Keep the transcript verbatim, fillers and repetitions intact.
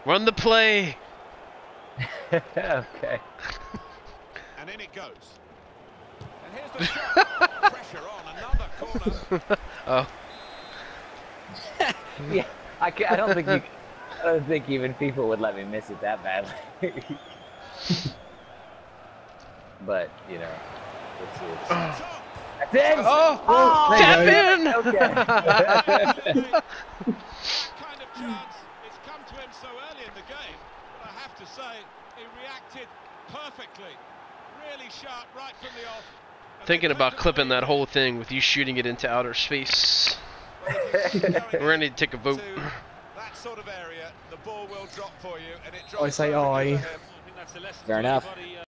Run the play. Okay. And in it goes. And here's the shot. Pressure on another corner. Oh. Yeah, I, can, I don't think you. I don't think even FIFA would let me miss it that badly. But you know, let's see. Let's see. That's it. Oh, oh tap in. Okay. That kind of chance, it's come to him so early in the game, but I have to say, he reacted perfectly. Really sharp right from the off. Thinking about clipping that whole thing with you shooting it into outer space. We're gonna need to take a vote. That sort of area, the ball will drop for you, and it I drops say perfectly aye. for him. Fair enough.